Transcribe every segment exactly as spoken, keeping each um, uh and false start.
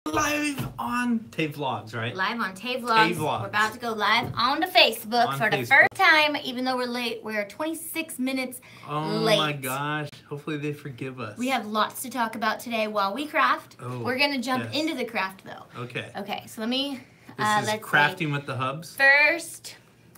live on Tay Vlogs, right? Live on Tay Vlogs. Tay Vlogs. We're about to go live on the Facebook on for the Facebook. first time, even though we're late. We're twenty-six minutes oh late. Oh my gosh. Hopefully they forgive us. We have lots to talk about today while we craft. Oh, we're going to jump yes. into the craft, though. Okay. Okay, so let me... This uh, is let's crafting see. with the hubs. First,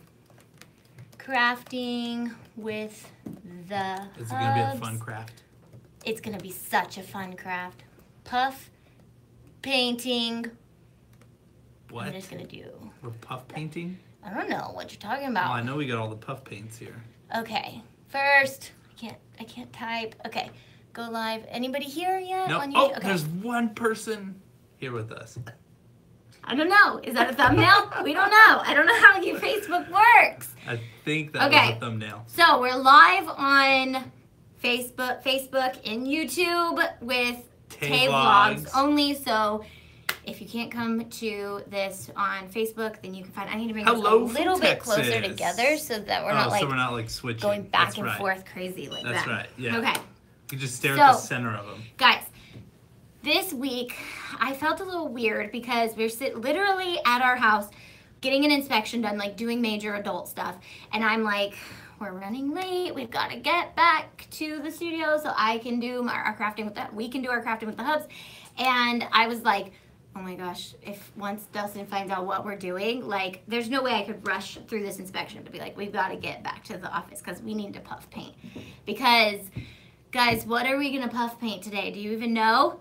crafting with the Is it going to be a hubs. fun craft? It's going to be such a fun craft. Puff painting. What? I'm just going to do... We're puff painting? I don't know what you're talking Well, about. I know we got all the puff paints here. Okay, first, I can't, I can't type. Okay, go live. Anybody here yet? No. On Oh, YouTube? Okay. there's one person here with us. I don't know. Is that a thumbnail? We don't know. I don't know how your Facebook works. I think that Okay. was a thumbnail. So we're live on Facebook, Facebook and YouTube with Tay Tay Vlogs. Vlogs only. So if you can't come to this on Facebook, then you can find. I need to bring Hello this a little from bit closer Texas. together so that we're oh, not like so we're not like switching. going back That's and right. forth crazy like That's that. right. Yeah. Okay. You just stare So- at the center of them. Guys, this week I felt a little weird because we're sit literally at our house getting an inspection done, like doing major adult stuff. And I'm like, we're running late. We've got to get back to the studio so I can do my, our crafting with that. We can do our crafting with the hubs. And I was like, oh my gosh, if once Dustin finds out what we're doing, like there's no way I could rush through this inspection to be like, we've got to get back to the office because we need to puff paint. Because, guys, what are we going to puff paint today? Do you even know?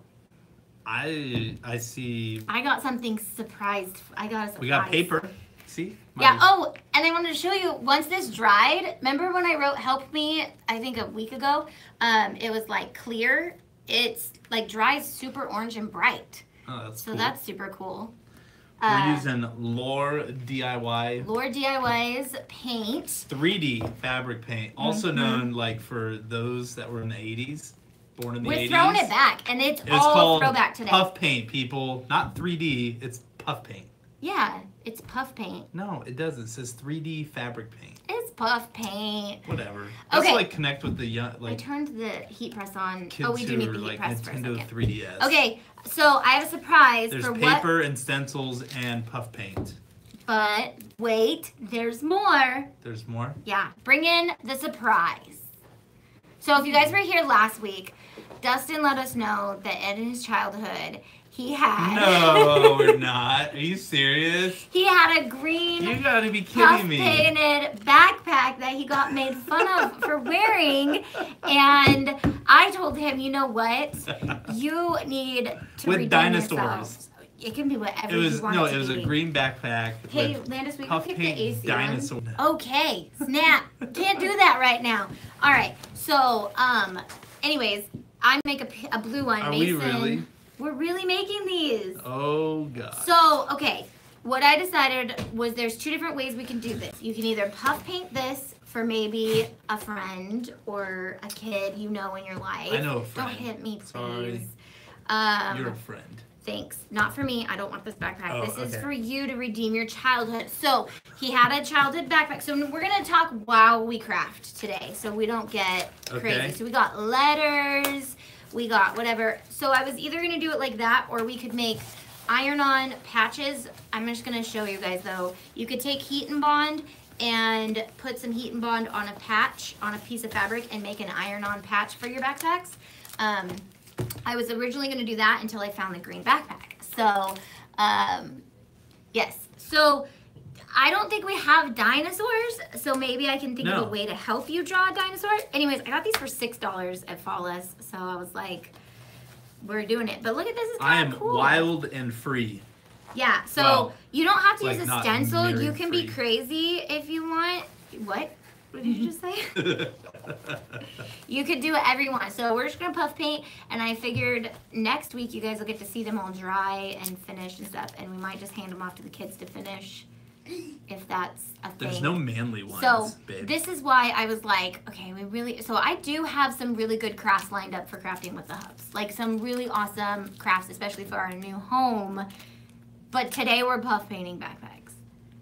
I I see. I got something surprised. I got a surprise. We got paper. See? Yeah. My- Oh, and I wanted to show you, once this dried, remember when I wrote Help Me, I think a week ago? Um, it was like clear. It's like dries super orange and bright. Oh, that's So cool. that's super cool. We're Uh, using Lore D I Y Lord D I Y's paint. three D fabric paint, also Mhm. known like for those that were in the eighties, born in the We're eighties. throwing it back, and it's, It's all called throwback today. puff paint, people. Not three D, it's puff paint. Yeah, it's puff paint. No, it doesn't. It says three D fabric paint. It's puff paint. Whatever. Let's Okay. like connect with the young, I like turned the heat press on. kids Oh, we do who need are the heat like press for a Nintendo second. three D S. Okay, so I have a surprise There's for what. paper and stencils and puff paint. But wait, there's more. There's more. Yeah, bring in the surprise. So if you guys were here last week, Dustin let us know that in his childhood, he had... No, we're not. Are you serious? He had a green You gotta be puff kidding me. painted backpack that he got made fun of for wearing. And I told him, you know what? You need to With redeem dinosaurs. yourself. It can be whatever It was you want no, it to it was be. a green backpack Hey, with Landis, we can puff kick the paint A C dinosaur. on. Okay, snap. Can't do that right now. All right, so, um, anyways, I make a, p- a blue one. Are Mason, we really? We're really making these. Oh god. So, okay, what I decided was there's two different ways we can do this. You can either puff paint this for maybe a friend or a kid you know in your life. I know a friend. Don't hit me, please. Sorry. Um, You're a friend. Thanks. Not for me. I don't want this backpack. Oh, this is okay. for you to redeem your childhood. So he had a childhood backpack. So we're going to talk while we craft today so we don't get crazy. Okay. So we got letters. We got whatever. So I was either going to do it like that or we could make iron-on patches. I'm just going to show you guys though. You could take heat and bond and put some heat and bond on a patch, on a piece of fabric and make an iron-on patch for your backpacks. Um, I was originally going to do that until I found the green backpack. So, um, yes. So, I don't think we have dinosaurs, so maybe I can think of No. a way to help you draw a dinosaur. Anyways, I got these for six dollars at Flawless, so I was like, we're doing it. But look at this, it's I kind am of cool. wild and free. Yeah, so Well, you don't have to like use a not stencil. You married can be free. crazy if you want. What? What did you just say? You could do whatever you want. So we're just gonna puff paint, and I figured next week you guys will get to see them all dry and finished and stuff, and we might just hand them off to the kids to finish, if that's a thing. There's no manly ones, So babe. this is why I was like, okay, we really. So I do have some really good crafts lined up for crafting with the hubs, like some really awesome crafts, especially for our new home. But today we're puff painting backpacks.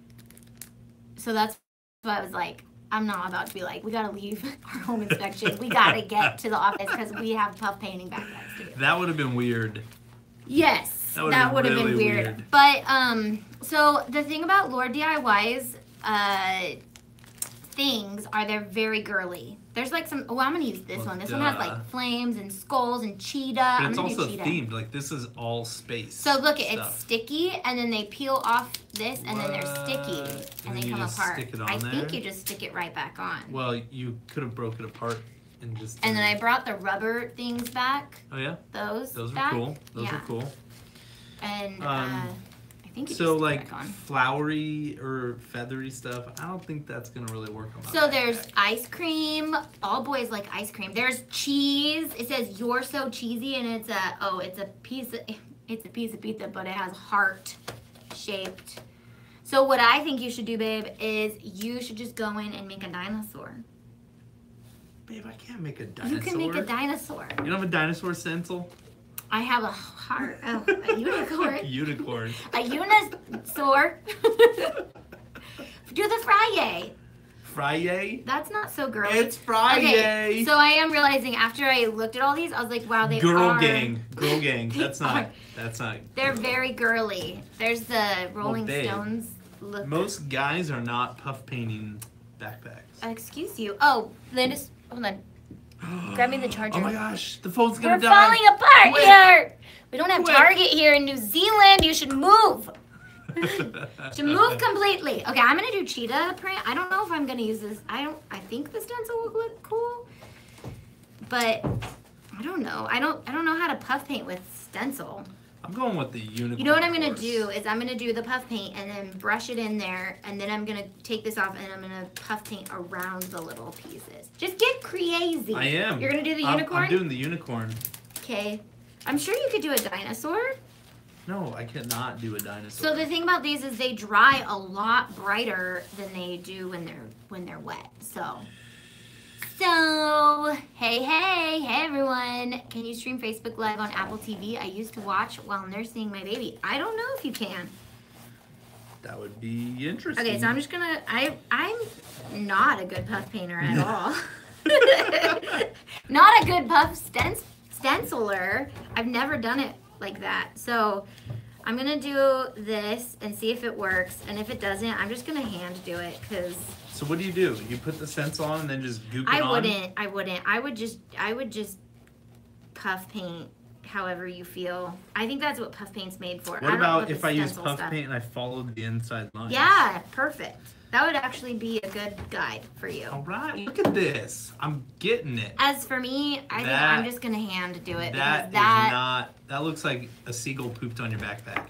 So that's why I was like, I'm not about to be like, we gotta leave our home inspection. We gotta get to the office because we have puff painting backpacks to do. That would have been weird. Yes. That would've that been would have really been weird. weird. But um, so the thing about Lord D I Y's uh things are they're very girly. There's like some. Oh, I'm gonna use this Well, one. This one has duh. like flames and skulls and cheetah. But I'm it's gonna also do cheetah. themed. Like this is all space. So look, it's stuff. sticky, and then they peel off this, and then they're sticky, What? and, And they then you come just apart. stick it on I think there? you just stick it right back on. Well, you could have broke it apart and just. And then I brought the rubber things back. Oh yeah, Those. those are back. cool. Those yeah. are cool. And Um, uh, I think you So just like stick it back on. flowery or feathery stuff, I don't think that's gonna really work on my So there's backpack. ice cream. All boys like ice cream. There's cheese. It says "You're so cheesy," and it's a oh, it's a piece of it's a piece of pizza, but it has heart shaped. So what I think you should do, babe, is you should just go in and make a dinosaur. Babe, I can't make a dinosaur. You can make a dinosaur. You don't have a dinosaur stencil? I have a heart. Oh, a unicorn. Unicorn. A unisaur. Do the Friday. Friday? That's not so girly. It's Friday. Okay, so I am realizing after I looked at all these, I was like, wow, they Girl are. gang. Girl gang. They That's not. are. That's not. They're very girly. There's the Rolling babe, Stones look. Most guys are not puff painting backpacks. Excuse you. Oh, Linus, hold on. Grab me the charger. Oh my gosh, the phone's gonna We're die. falling apart Quick. here. We don't have Quick. Target here in New Zealand. You should move. To move completely. Okay, I'm gonna do cheetah print. I don't know if I'm gonna use this. I don't. I think the stencil will look cool, but I don't know. I don't. I don't know how to puff paint with stencil. I'm going with the unicorn. You know what I'm gonna course. do is I'm gonna do the puff paint and then brush it in there, and then I'm gonna take this off and I'm gonna puff paint around the little pieces. Just get crazy. I am. You're gonna do the I'm- unicorn. I'm doing the unicorn. Okay. I'm sure you could do a dinosaur. No, I cannot do a dinosaur. So the thing about these is they dry a lot brighter than they do when they're when they're wet. So So hey hey hey everyone. Can you stream Facebook Live on Apple T V? I used to watch while nursing my baby. I don't know if you can. That would be interesting. Okay, so I'm just gonna I I'm not a good puff painter at all. Not a good puff stenc- stenciler. I've never done it like that. So I'm gonna do this and see if it works. And if it doesn't, I'm just gonna hand do it because So what do you do? You put the stencil on and then just goop it I on? wouldn't. I wouldn't. I would just I would just puff paint however you feel. I think that's what puff paint's made for. I What don't know about what if the I use stencil puff stuff- paint and I followed the inside lines? Yeah, perfect. That would actually be a good guide for you. All right, look at this. I'm getting it. As for me, I think That- I'm just gonna hand do it That because is that not. That looks like a seagull pooped on your backpack.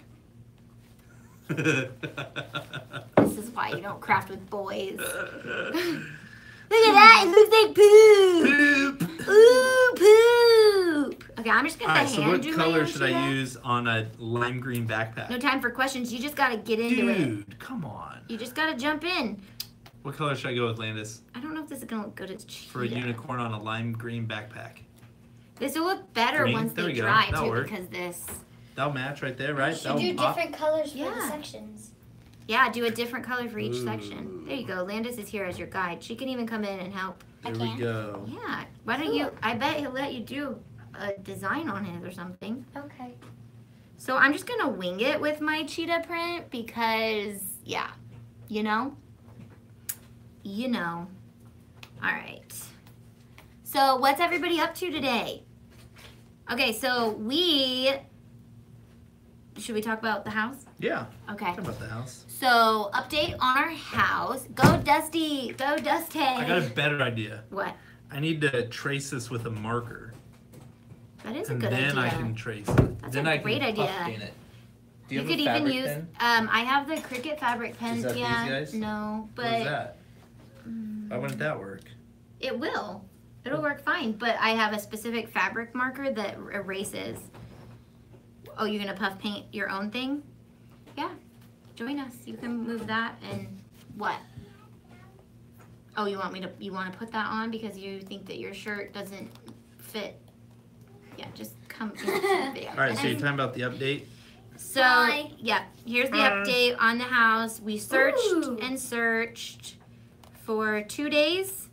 this is why you don't craft with boys. Look at that! It looks like poop. Poop. Ooh, poop. Okay, I'm just All gonna right, so hand what do my color own should I cheetah. use on a lime green backpack? No time for questions. You just gotta get into it. Dude, come on. You just gotta jump in. What color should I go with, Landis? I don't know if this is gonna look good as cheetah. For a unicorn on a lime green backpack. This will look better Green? once There they we go. dry That'll too, work. because this. That'll match right there, right? You should That'll do pop. different colors for Yeah. the sections. Yeah, do a different color for each section. Ooh. There you go. Landis is here as your guide. She can even come in and help. There I we can. go. Yeah. Why don't you? I bet he'll let you do a design on it or something. Okay. So I'm just gonna wing it with my cheetah print because, yeah, you know, you know. All right. So what's everybody up to today? Okay, so we should we talk about the house? Yeah. Okay. Talk about the house. So update on our house. Go Dusty. Go Dusty. I got a better idea. What? I need to trace this with a marker. That is a And good then idea. I can trace it. That's then a I great can puff idea. paint it. Do You, have could a even fabric use. pen? Um, I have the Cricut fabric pen. that these yeah. guys? No, but What is that? mm, Why wouldn't that work? it will. It'll work fine. But I have a specific fabric marker that erases. Oh, you're gonna puff paint your own thing? Yeah. Join us. You can move that and what? Oh, you want me to? You want to put that on because you think that your shirt doesn't fit? Yeah, just come into the video. All right, so you're talking about the update? So, Hi. yeah, here's the Hi. update on the house. We searched Ooh. and searched for two days.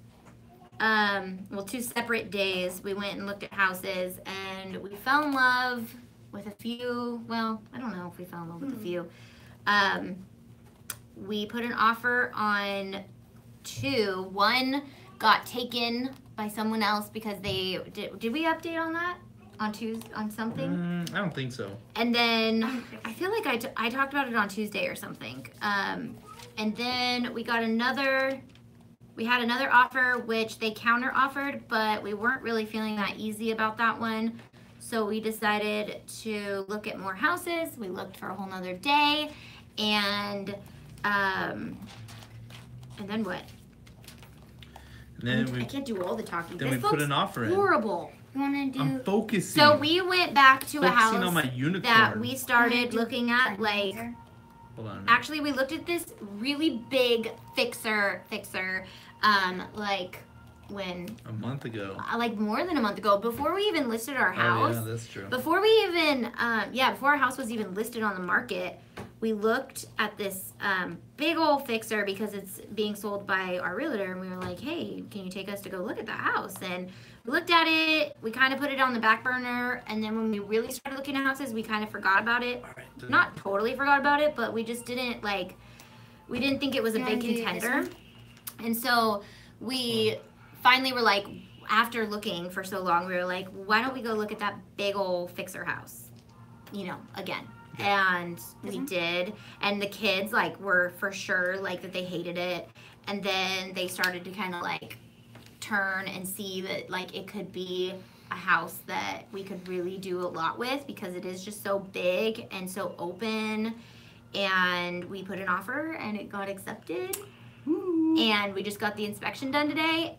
Um, well, two separate days. We went and looked at houses and we fell in love with a few, well, I don't know if we fell in love with a few. Um, we put an offer on two. One got taken by someone else because they, did, did we update on that? On Tuesday, on something? Mm, I don't think so. And then, I feel like I, t- I talked about it on Tuesday or something. Um, and then we got another, we had another offer, which they counter offered, but we weren't really feeling that easy about that one. So we decided to look at more houses. We looked for a whole nother day. And, um, and then what? And then I, we, I can't do all the talking. then This we put looks an offer in. horrible. You want to do? I'm focusing. So we went back to a house Focusing on my unicorn. that we started looking at, like, Hold on. a minute. actually we looked at this really big fixer, fixer, um, like when, A month ago. uh, like more than a month ago, before we even listed our Oh, house. yeah, that's true. Before we even, um, yeah, before our house was even listed on the market, we looked at this um, big old fixer because it's being sold by our realtor, and we were like, hey, can you take us to go look at that house? And we looked at it, we kind of put it on the back burner, and then when we really started looking at houses, we kind of forgot about it. All right. Not totally forgot about it, but we just didn't, like, we didn't think it was a You big wanna do this contender. one? And so we finally were like, after looking for so long, we were like, why don't we go look at that big old fixer house, you know, again. And we did, and the kids like were for sure like that they hated it, and then they started to kind of like turn and see that like it could be a house that we could really do a lot with because it is just so big and so open. And we put an offer and it got accepted. And we just got the inspection done today,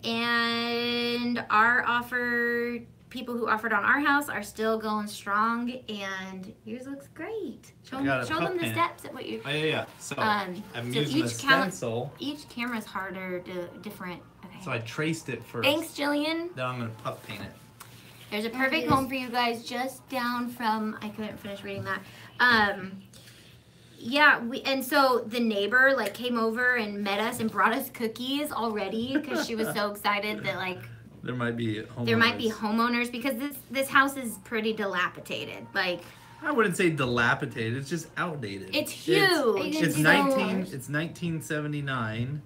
and our offer, people who offered on our house are still going strong, and yours looks great. Show I got a them, show them puff the pin. steps at what you. Oh, yeah, yeah. So Um, I'm so using a each cal- stencil. Each camera's harder to different. Okay. So I traced it first. Thanks, Jillian. Now I'm going to puff paint it. There's a There perfect it is. home for you guys just down from, I couldn't finish reading that. Um, yeah, we and so the neighbor like came over and met us and brought us cookies already because she was so excited that like There might be homeowners. there might be homeowners because this this house is pretty dilapidated. Like I wouldn't say dilapidated. It's just outdated. it's huge. It's, It's it's nineteen. so- It's nineteen seventy-nine,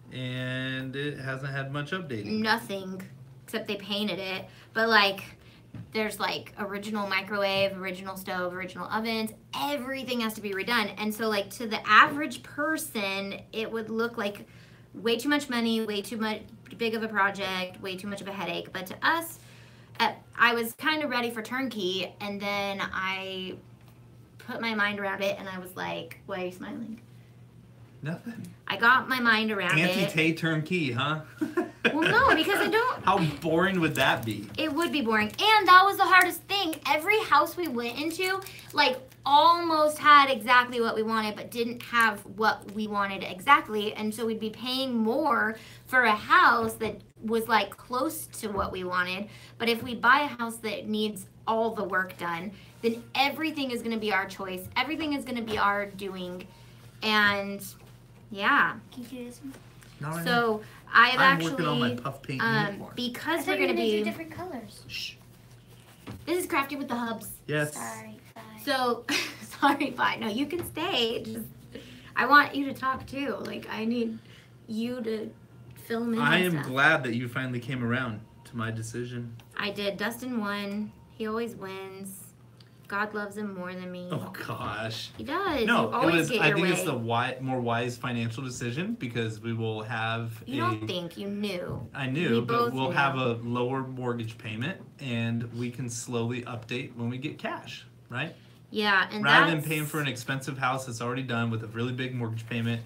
and it hasn't had much updating. Nothing except they painted it, but like there's like original microwave, original stove, original ovens, everything has to be redone. And so like to the average person it would look like way too much money, way too much big of a project, way too much of a headache. But to us, uh, I was kind of ready for turnkey, and then I put my mind around it and I was like, why are you smiling? Nothing. I got my mind around it. Anti-Tay turnkey, huh? Well, no, because I don't. How boring would that be? It would be boring. And that was the hardest thing. Every house we went into, like, almost had exactly what we wanted, but didn't have what we wanted exactly. And so we'd be paying more for a house that was, like, close to what we wanted. But if we buy a house that needs all the work done, then everything is going to be our choice. Everything is going to be our doing. And, yeah. Can you do this one? No, I know. So I've I'm actually, working on my puff paint um, unicorn. I because thought we're you were going to gonna do be, different colors. Shh. this is crafted with the hubs. Yes. Sorry, bye. So, sorry, bye. No, you can stay. Just, I want you to talk too. Like, I need you to film in. I and am stuff. glad that you finally came around to my decision. I did. Dustin won. He always wins. God loves him more than me. Oh gosh. He does. No, you it always was. get I your think way. it's the wi- more wise financial decision because we will have You a. don't think you knew. I We knew, but both we'll knew. have a lower mortgage payment, and we can slowly update when we get cash, right? Yeah, and Rather than that's, paying for an expensive house that's already done with a really big mortgage payment,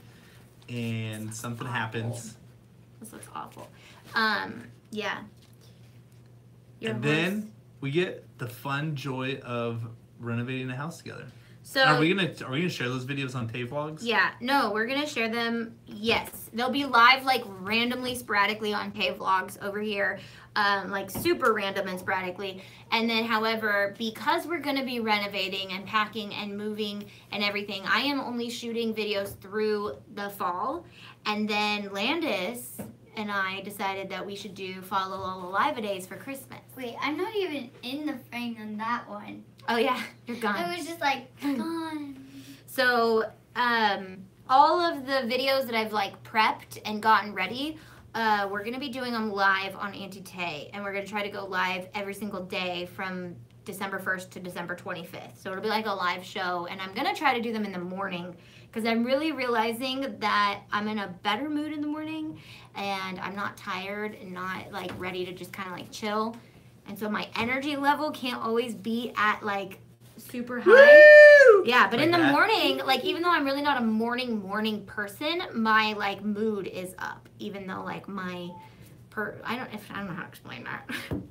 and something awful. happens, This looks awful. Um, yeah. Your and horse- then we get the fun joy of renovating a house together. so are we gonna Are we gonna share those videos on Tay Vlogs? Yeah, no, we're gonna share them. Yes, they'll be live like randomly, sporadically on Pay Vlogs over here, um, like super random and sporadically. And then, however, because we're gonna be renovating and packing and moving and everything, I am only shooting videos through the fall. And then Landis and I decided that we should do Follow Lola Live-A-Days for Christmas. Wait, I'm not even in the frame on that one. Oh yeah, you're gone. It was just like gone. So, um, all of the videos that I've like prepped and gotten ready, uh, we're gonna be doing them live on Auntie Tay, and we're gonna try to go live every single day from December first to December twenty-fifth. So it'll be like a live show, and I'm gonna try to do them in the morning because I'm really realizing that I'm in a better mood in the morning, and I'm not tired and not like ready to just kind of like chill, and so my energy level can't always be at like super high. Woo! Yeah, but Like in the that. morning, like even though I'm really not a morning morning person, my like mood is up. Even though like my per I don't if I don't know how to explain that.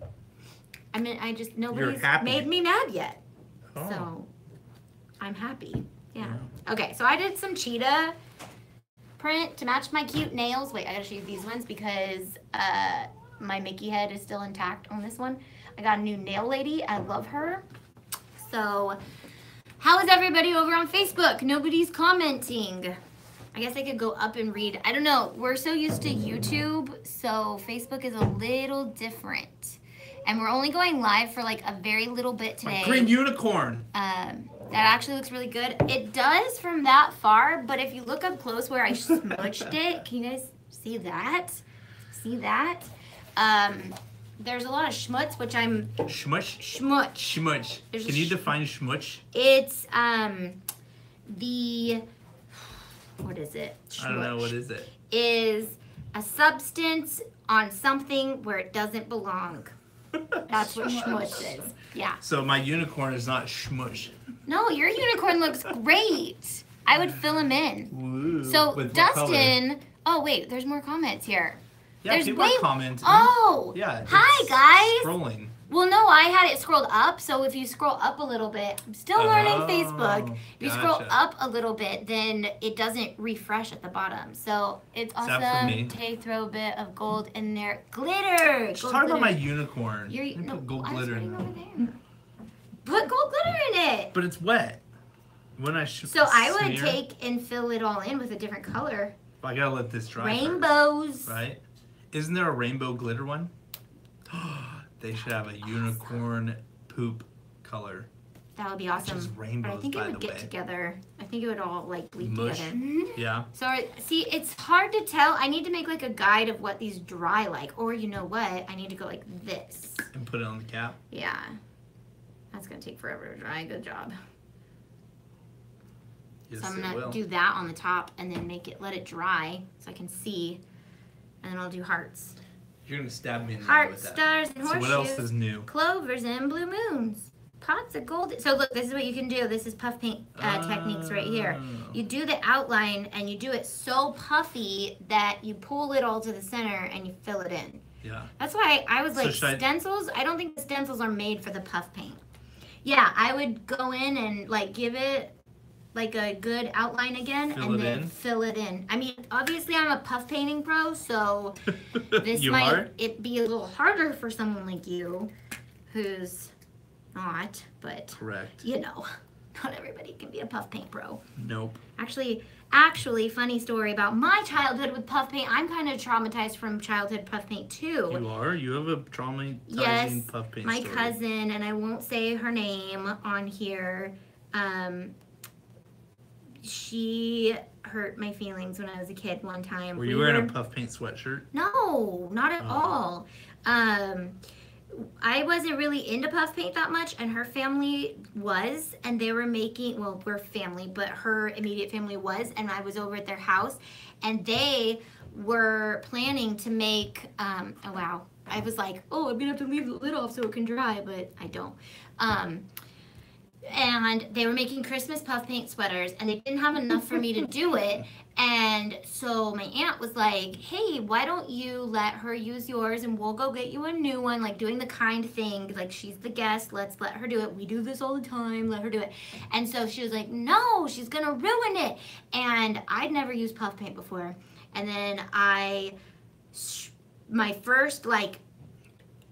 I mean I just nobody's happy. made me mad yet. Oh. So I'm happy. Yeah. Okay, so I did some cheetah print to match my cute nails. Wait, I gotta show you these ones because uh my Mickey head is still intact on this one. I got a new nail lady. I love her. So, how is everybody over on Facebook? Nobody's commenting. I guess I could go up and read. I don't know. We're so used to YouTube, so Facebook is a little different. And we're only going live for like a very little bit today. My green unicorn. Um, that actually looks really good. It does from that far, but if you look up close where I smudged it, can you guys see that? See that? Um, there's a lot of schmutz, which I'm Schmush. schmutz. Schmush. There's a Can you sh- define schmush? It's um the what is it? I don't know. Schmutz What is it? is a substance on something where it doesn't belong. That's what schmutz is. Yeah. So my unicorn is not schmush. No, your unicorn looks great. I would fill him in. Woo. So With what color? Dustin. Oh wait, there's more comments here. Yeah, there's people way- are commenting. Oh. Yeah. Hi it's guys. Scrolling. Well, no, I had it scrolled up. So if you scroll up a little bit, I'm still learning Oh, Facebook. If you scroll gotcha. up a little bit, then it doesn't refresh at the bottom. So it's Is that for me? awesome. Tay, throw a bit of gold in there. Glitter. Just Gold talk about my glitter. unicorn. You're, You no, put gold I was glitter putting in over there. there. Put gold glitter in it. But it's wet. When I sh- So I would smear- take and fill it all in with a different color. I gotta let this dry. first, Rainbows. right? Isn't there a rainbow glitter one? They should have a unicorn poop color. That would be Which awesome. is But I rainbows, think by it would the get way. together. I think it would all like bleed Mush. together. Yeah. So see, it's hard to tell. I need to make like a guide of what these dry like, or you know what? I need to go like this. And put it on the cap. Yeah, that's gonna take forever to dry. Good job. Yes, so I'm it gonna will. do that on the top and then make it let it dry so I can see, and then I'll do hearts, You're gonna stab me in the eye heart, with that. stars, and So horseshoes. what else is new? Clovers and blue moons. Pots of gold. So look, this is what you can do. This is puff paint uh, techniques right here. Oh. You do the outline and you do it so puffy that you pull it all to the center and you fill it in. Yeah. That's why I was So like, should I- stencils, I don't think the stencils are made for the puff paint. Yeah, I would go in and like give it like a good outline again Fill and it then in? fill it in. I mean, obviously I'm a puff painting pro, so this you might are? it be a little harder for someone like you who's not, but Correct. you know, not everybody can be a puff paint pro. Nope. Actually, actually, funny story about my childhood with puff paint. I'm kind of traumatized from childhood puff paint too. You are? You have a traumatizing Yes, puff paint my story. cousin, and I won't say her name on here. Um, she hurt my feelings when I was a kid one time. Were We you wearing a puff paint sweatshirt? No, not at Oh. all. Um, I wasn't really into puff paint that much, and her family was, and they were making, well, we're family, but her immediate family was, and I was over at their house, and they were planning to make, um, oh wow, I was like, oh, I'm gonna have to leave the lid off so it can dry, but I don't. Um, and they were making Christmas puff paint sweaters, and they didn't have enough for me to do it. And so my aunt was like, hey, why don't you let her use yours and we'll go get you a new one, like doing the kind thing, like she's the guest, let's let her do it. We do this all the time, let her do it. And so she was like, no, she's gonna ruin it. And I'd never used puff paint before. And then I, my first like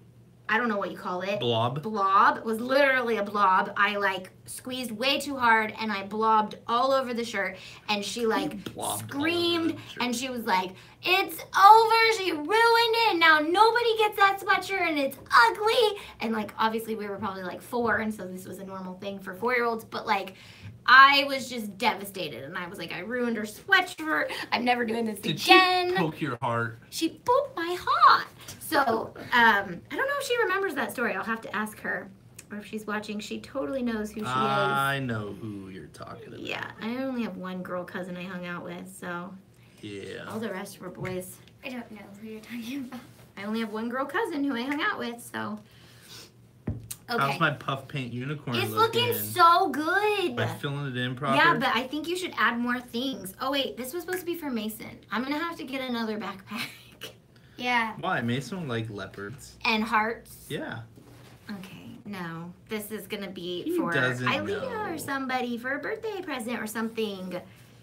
I don't know what you call it. Blob. Blob. It was literally a blob. I like squeezed way too hard and I blobbed all over the shirt. And she like Blobbed all over screamed the shirt. and she was like, "It's over. She ruined it. Now nobody gets that sweatshirt and it's ugly." And like obviously we were probably like four, and so this was a normal thing for four-year-olds. But like I was just devastated, and I was like, I ruined her sweatshirt. I'm never doing this Did again. she poke your heart? She broke my heart. So, um, I don't know if she remembers that story. I'll have to ask her. Or if she's watching, she totally knows who she I know who you're talking about. is. Yeah, I only have one girl cousin I hung out with, so Yeah. all the rest were boys. I don't know who you're talking about. I only have one girl cousin who I hung out with, so. Okay. How's my puff paint unicorn It's looking? looking so good. Am I filling it in proper? Yeah, but I think you should add more things. Oh, wait, this was supposed to be for Mason. I'm going to have to get another backpack. Yeah. Why? Mason don't like leopards. And hearts. Yeah. Okay, no. This is going to be He for doesn't Ilea know. or somebody for a birthday present or something.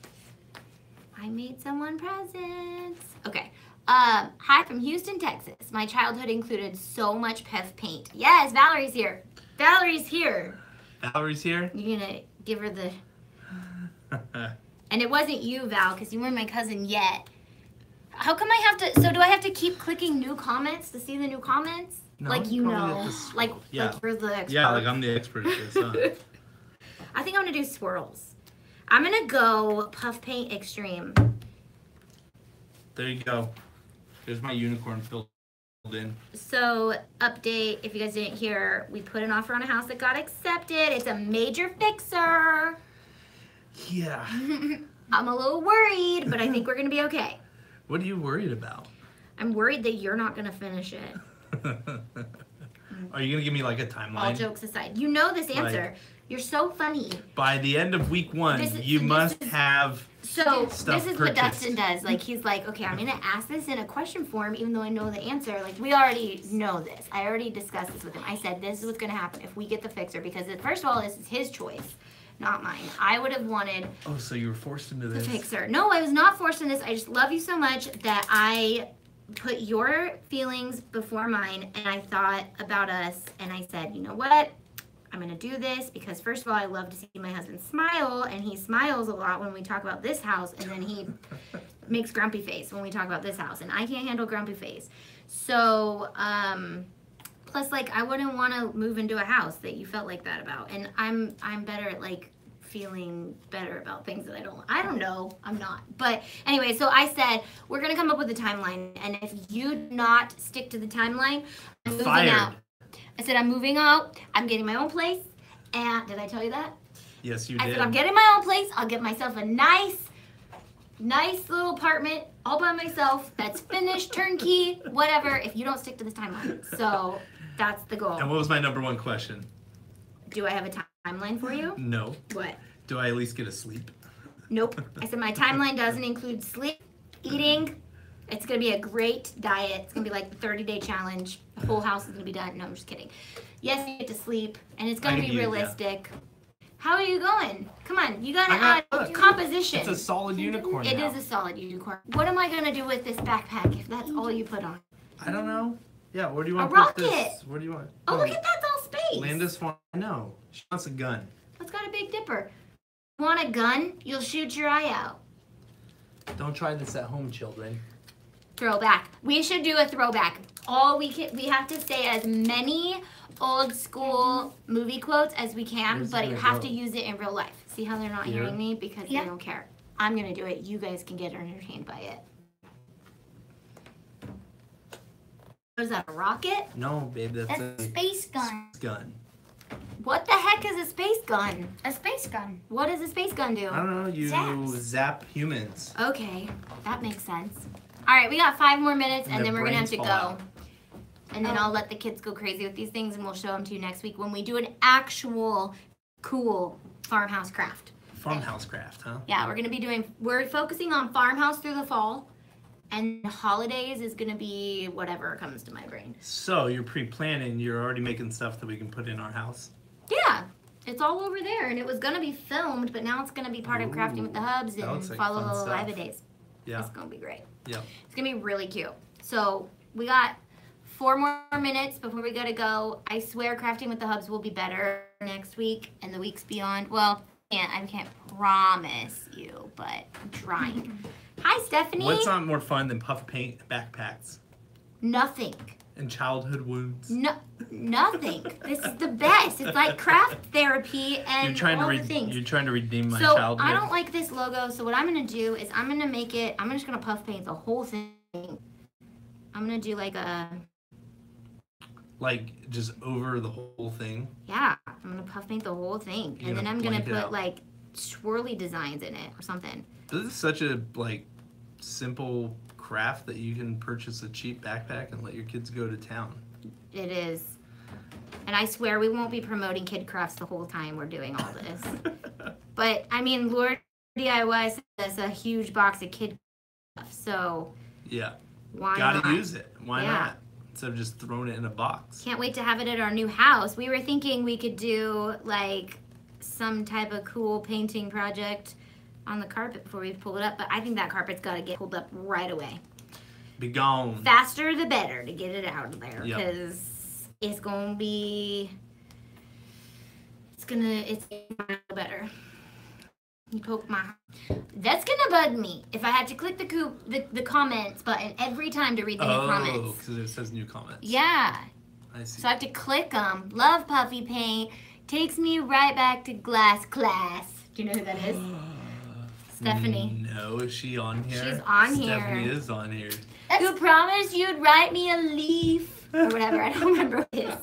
I made someone presents. Okay. Um, hi from Houston, Texas. My childhood included so much puff paint. Yes, Valerie's here. Valerie's here. Valerie's here. You're going to give her the... And it wasn't you, Val, because you weren't my cousin yet. How come I have to... So do I have to keep clicking new comments to see the new comments? No, like you probably know. have to s- Like, yeah. like you're the expert. Yeah, like I'm the expert at this, huh? I think I'm going to do swirls. I'm going to go puff paint extreme. There you go. There's my unicorn filled in. So, update, if you guys didn't hear, we put an offer on a house that got accepted. It's a major fixer. Yeah. I'm a little worried, but I think we're going to be okay. What are you worried about? I'm worried that you're not going to finish it. Are you gonna give me like a All timeline? jokes aside. You know this answer. You're so funny. By the end of week one, This is- you this must is- have. So Stuff this is what purchased. Dustin does. Like he's like, okay, I'm gonna ask this in a question form, even though I know the answer. Like we already know this. I already discussed this with him. I said this is what's gonna happen if we get the fixer because it, first of all, this is his choice, not mine. I would have wanted Oh, so you were forced into the this. fixer. No, I was not forced in this. I just love you so much that I put your feelings before mine, and I thought about us, and I said, you know what? I'm gonna do this because first of all, I love to see my husband smile, and he smiles a lot when we talk about this house, and then he makes grumpy face when we talk about this house, and I can't handle grumpy face. So, um, plus, like, I wouldn't want to move into a house that you felt like that about, and I'm I'm better at like feeling better about things that I don't. I don't know. I'm not. But anyway, so I said we're gonna come up with a timeline, and if you do not stick to the timeline, I'm moving Fired. out. I said, I'm moving out. I'm getting my own place. And did I tell you that? Yes, you I did. said, I'm getting my own place. I'll get myself a nice, nice little apartment all by myself that's finished, turnkey, whatever, if you don't stick to this timeline. So that's the goal. And what was my number one question? Do I have a ti- timeline for you? No. What? Do I at least get a sleep? Nope. I said, my timeline doesn't include sleep, eating. It's going to be a great diet. It's going to be like the thirty-day challenge. The whole house is going to be done. No, I'm just kidding. Yes, you get to sleep, and it's going I to can be eat, yeah. realistic. How are you going? Come on, you got to I got- add look. composition. It's a solid unicorn It now. is a solid unicorn. What am I going to do with this backpack if that's all you put on? I don't know. Yeah, where do you want A to put rocket. this? Where do you want? Oh, look at that, it's all space. Landis wants. No, she wants a gun. It's got a big dipper. Want a gun? You'll shoot your eye out. Don't try this at home, children. Throwback. We should do a throwback. All we can, we have to say as many old school movie quotes as we can, Where's it but you gonna have go? to use it in real life. See how they're not Here? hearing me because Yeah. they don't care. I'm gonna do it. You guys can get entertained by it. What is that? A rocket? No, babe, that's, That's a a space gun. gun. What the heck is a space gun? A space gun. What does a space gun do? I don't know. You Zaps. zap humans. Okay, that makes sense. All right, we got five more minutes, and And then their we're gonna have to brains go. fall out. And then Oh. I'll let the kids go crazy with these things, and we'll show them to you next week when we do an actual cool farmhouse craft. Farmhouse craft, huh? Yeah, we're gonna be doing. We're focusing on farmhouse through the fall, and holidays is gonna be whatever comes to my brain. So you're pre-planning. You're already making stuff that we can put in our house. Yeah, it's all over there, and it was gonna be filmed, but now it's gonna be part of Crafting with the Hubs that and looks like follow fun the stuff. live days. Yeah. It's gonna be great. Yeah. It's gonna be really cute. So we got four more minutes before we gotta go. I swear Crafting with the Hubs will be better next week and the weeks beyond. Well, can't, I can't promise you, but I'm trying. Hi, Stephanie. What's not more fun than puff paint backpacks Nothing. and childhood wounds? No, nothing. This is the best. It's like craft therapy and You're trying all to the re- things. you're trying to redeem my So childhood. I don't like this logo. So what I'm gonna do is I'm gonna make it. I'm just gonna puff paint the whole thing. I'm gonna do like a Like just over the whole thing. yeah. I'm gonna puff paint the whole thing, You're and then gonna I'm gonna blank it put out. like swirly designs in it or something. This is such a like simple craft that you can purchase a cheap backpack and let your kids go to town. It is. And I swear we won't be promoting kid crafts the whole time we're doing all this. But I mean, Lord D I Y sent us a huge box of kid stuff, so Yeah, why gotta not? use it. Why Yeah. not? Instead of just throwing it in a box. Can't wait to have it at our new house. We were thinking we could do like some type of cool painting project on the carpet before we pull it up, but I think that carpet's got to get pulled up right away. Be gone. Faster the better to get it out of there, Yep. because it's gonna be, it's gonna, it's gonna be better. You poke my, that's gonna bug me if I had to click the coop, the, the comments button every time to read the new Oh, comments. because it says new comments. Yeah. I see. So I have to click them. Love puffy paint. Takes me right back to glass class. Do you know who that is? Stephanie. No, is she on here? She's on Stephanie here. is on here. You promised you'd write me a leaf or whatever. I don't remember what it is.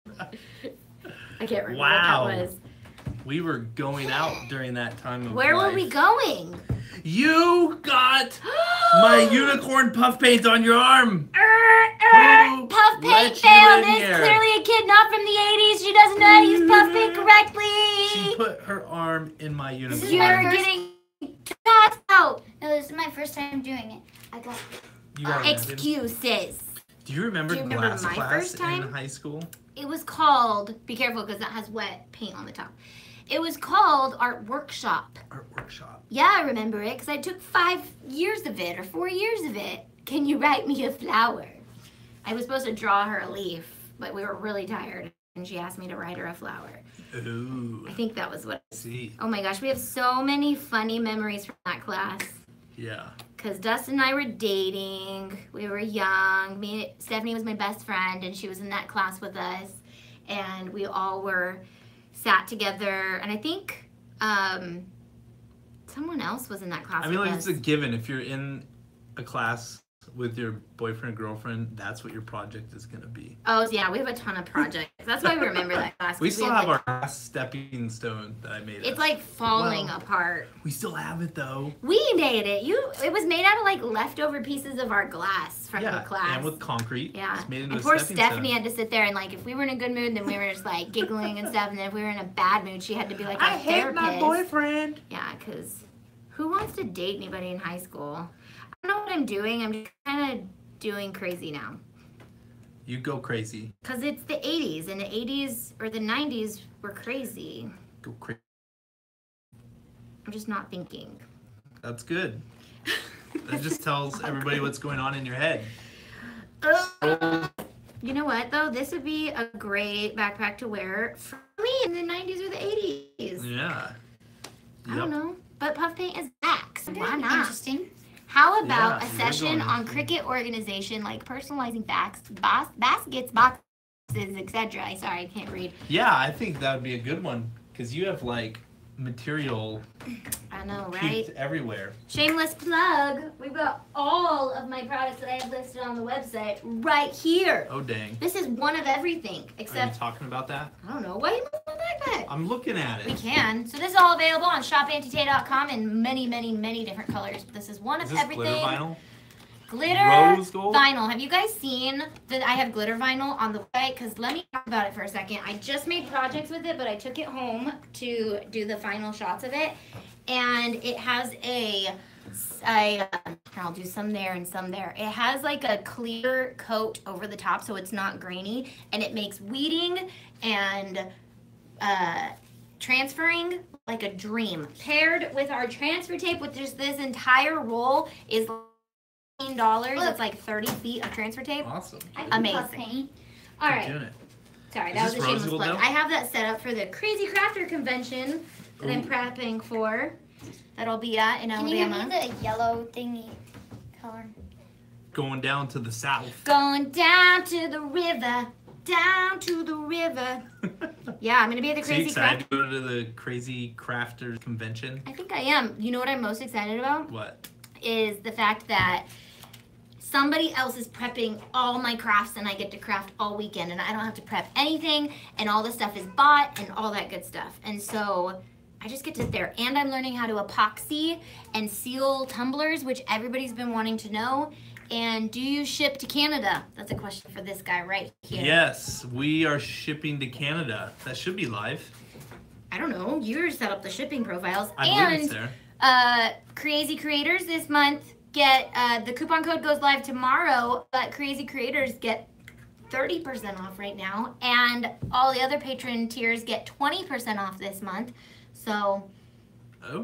I can't remember Wow. what that was. We were going out during that time of Where were life. we going? You got my unicorn puff paint on your arm. Er, er, Who puff let paint you failed. in This here? clearly a kid not from the eighties. She doesn't know how to use puff paint correctly. She put her arm in my unicorn. is You're my first- getting tossed out. No, this is my first time doing it. I got You got it. Excuses. Do you remember, Do you remember glass my class first in time? high school? It was called, be careful because that has wet paint on the top. It was called Art Workshop. Art workshop. Yeah, I remember it because I took five years of it or four years of it. Can you write me a flower? I was supposed to draw her a leaf, but we were really tired and she asked me to write her a flower. Ooh. I think that was what. I see. Oh my gosh, we have so many funny memories from that class. Yeah. Because Dustin and I were dating. We were young. Me, Stephanie was my best friend, and she was in that class with us. And we all were sat together. And I think um, someone else was in that class I mean, with like, us. it's a given. If you're in a class with your boyfriend, girlfriend, that's what your project is going to be. Oh, yeah, we have a ton of projects. That's why we remember that class. We 'cause still have, have like, our last stepping stone that I made. It's us. like falling Well, apart. We still have it, though. We made it. You. It was made out of like leftover pieces of our glass from Yeah, the class. and with concrete. Yeah, It's made into and a poor stepping Stephanie stone. had to sit there and like, if we were in a good mood, then we were just like giggling and stuff, and then if we were in a bad mood, she had to be like a I hate therapist. my boyfriend. Yeah, because who wants to date anybody in high school? I don't know what I'm doing. I'm just kind of doing crazy now. You go crazy. Because it's the eighties, and the eighties or the nineties were crazy. Go crazy. I'm just not thinking. That's good. That just tells everybody what's going on in your head. Ugh. You know what, though? This would be a great backpack to wear for me in the nineties or the eighties. Yeah. I don't know. But puff paint is back, so why not? Interesting. How about Yeah, a you're session going- on Cricut organization, like personalizing bas- bas- baskets, boxes, et cetera? Sorry, I can't read. Yeah, I think that would be a good one because you have like material I know, right? peaked everywhere. Shameless plug. We've got all of my products that I have listed on the website right here. Oh dang. This is one of everything, Are you except, talking about that? I don't know, why are you moving my backpack? I'm looking at We it. can. So this is all available on shop anti tay dot com in many, many, many different colors. But this is one Is of this everything. glitter vinyl? Glitter Rose gold? vinyl. Have you guys seen that I have glitter vinyl on the website? Because let me talk about it for a second. I just made projects with it, but I took it home to do the final shots of it. And it has a, I, uh, I'll do some there and some there. It has like a clear coat over the top so it's not grainy. And it makes weeding and uh, transferring like a dream. Paired with our transfer tape, which is this entire roll, is fifteen dollars. Look. It's like thirty feet of transfer tape. Awesome. I can puff Amazing. paint. All Keep right. doing it. Sorry, Is that was a this shameless Rosewood plug. now? I have that set up for the Crazy Crafter Convention that I'm Ooh. prepping for. That I'll be at in Can you give Alabama. me the yellow thingy color? Going down to the south. Going down to the river, down to the river. Yeah, I'm gonna be at the So you Crazy excited Craft. to go to the Crazy Crafters Convention? I think I am. You know what I'm most excited about? What? Is the fact that somebody else is prepping all my crafts and I get to craft all weekend and I don't have to prep anything and all the stuff is bought and all that good stuff. And so I just get to sit there and I'm learning how to epoxy and seal tumblers, which everybody's been wanting to know. And do you ship to Canada? That's a question for this guy right here. Yes, we are shipping to Canada. That should be live. I don't know. You set up the shipping profiles. I and believe it's there. uh, Crazy Creators this month get, uh, the coupon code goes live tomorrow, but Crazy Creators get thirty percent off right now. And all the other patron tiers get twenty percent off this month. So, Oh.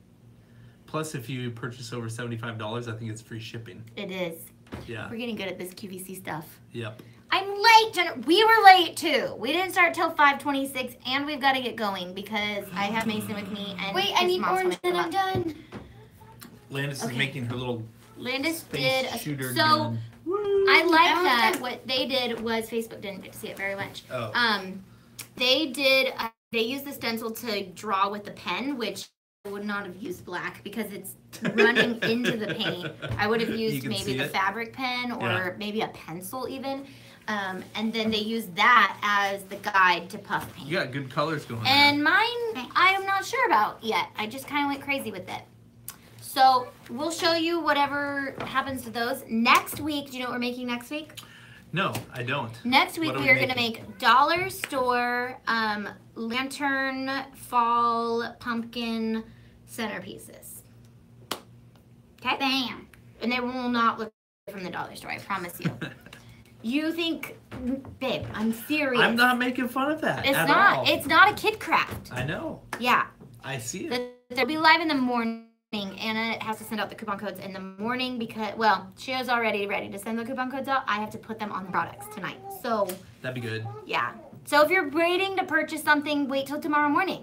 Plus, if you purchase over seventy-five dollars, I think it's free shipping. it is. Yeah. We're getting good at this Q V C stuff. Yep. I'm late. Jen- We were late too. We didn't start till five twenty-six, and we've got to get going because I have Mason with me. And Wait, I his need mom's orange coming and up. I'm done. Landis Okay. is making her little Landis space did. A, shooter so gun. I like I want that. that. What they did was Facebook didn't get to see it very much. Oh. Um, they did. Uh, they used the stencil to draw with the pen, which I would not have used black because it's running into the paint. I would have You used can maybe see the it? fabric pen or Yeah. maybe a pencil even. Um, and then they used that as the guide to puff paint. You got good colors going And mine, I am not sure about yet. I just kind of went crazy with it. So we'll show you whatever happens to those. Next week, do you know what we're making next week? there. No, I don't. Next week What are we we are going to making? make dollar store um, lantern fall pumpkin centerpieces. Okay? Bam. And they will not look from the dollar store, I promise you. You think, babe, I'm serious. I'm not making fun of that It's at not. all. It's not a kid craft. I know. Yeah. I see it. The- They'll be live in the morning. Anna has to send out the coupon codes in the morning because, well, she is already ready to send the coupon codes out. I have to put them on the products tonight. So, That'd be good. yeah. So if you're waiting to purchase something, wait till tomorrow morning.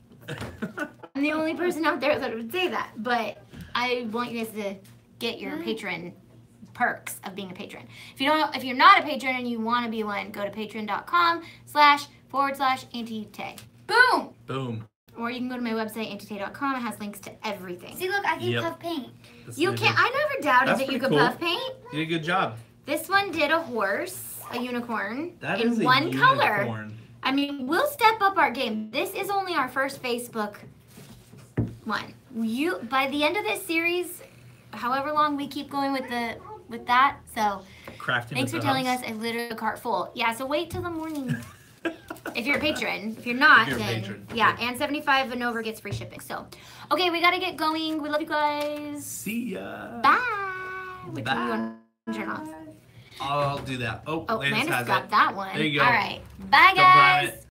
I'm the only person out there that would say that. But I want you guys to get your patron perks of being a patron. If you don't, if you're not a patron and you want to be one, go to patreon.com slash forward slash anti-tay. Boom! Boom. Or you can go to my website, antitay dot com. It has links to everything. See, look, I can Yep. puff paint. That's You what can't, I I never doubted That's that you pretty could cool. puff paint. did. You did a good job. This one did a horse, a unicorn, That in is a one color. unicorn. I mean, we'll step up our game. This is only our first Facebook one. You by the end of this series, however long we keep going with the with that. So Crafting thanks for with the telling hubs. us I literally a cart full. Yeah, so wait till the morning. If you're a patron. If you're not, If you're a then patron. yeah, and seventy-five and over gets free shipping. So, okay, we gotta get going. We love you guys. See ya. Bye. Which one do you Bye. want to turn off? I'll do that. Oh, Oh, Landis Landis has got it. that one. There you go. All right. Bye, Don't climb guys. it.